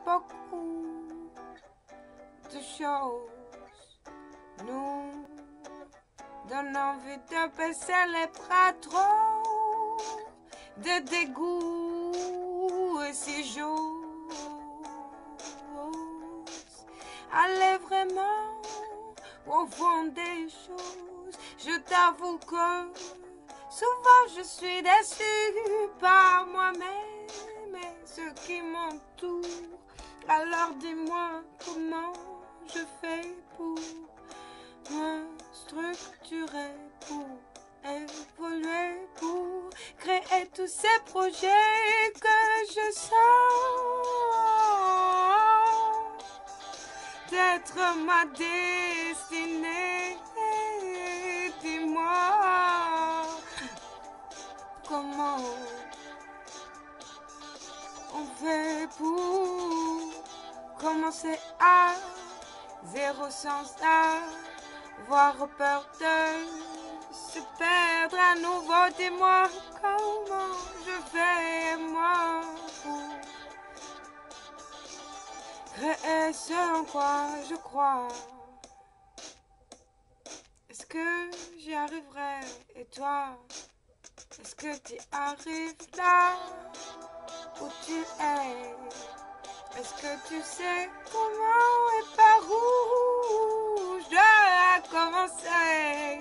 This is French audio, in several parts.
beaucoup de choses nous donnent envie de baisser les bras, trop de dégoût et si j'ose aller vraiment au fond des choses. Je t'avoue que souvent je suis déçue par moi-même et ceux qui m'entourent. Alors dis-moi comment je fais pour me structurer, pour évoluer, pour créer tous ces projets que je sens d'être ma destinée. Dis-moi comment on fait pour commencer à zéro sans avoir peur de se perdre à nouveau. Dis-moi comment je fais moi pour créer ce en quoi je crois. Est-ce que j'y arriverai? Et toi, est-ce que tu arrives là où tu es? Est-ce que tu sais comment et par où je dois commencer?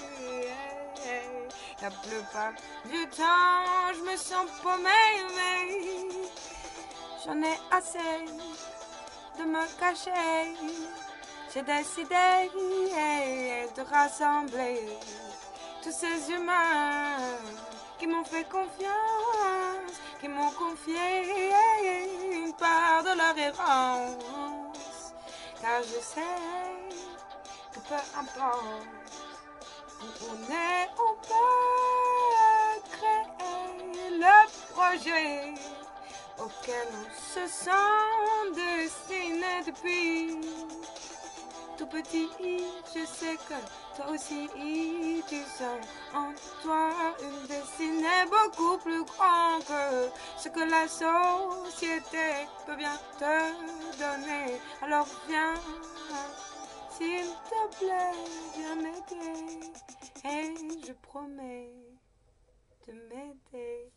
La plupart du temps, je me sens paumée, mais j'en ai assez de me cacher. J'ai décidé de rassembler tous ces humains qui m'ont fait confiance, qui m'ont confié une part de leur errance. Car je sais que peu importe où on est, on peut créer le projet auquel on se sent destiné depuis tout petit. Je sais que toi aussi tu sens en toi une destinée beaucoup plus grande que ce que la société peut bien te donner. Alors viens, s'il te plaît, viens m'aider et je promets de m'aider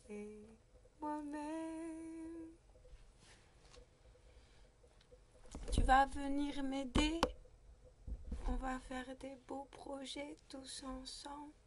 moi-même. Tu vas venir m'aider? On va faire des beaux projets tous ensemble.